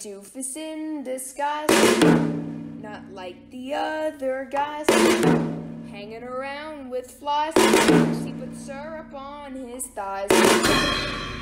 Doofus in disguise, not like the other guys, hanging around with flies. He put syrup on his thighs.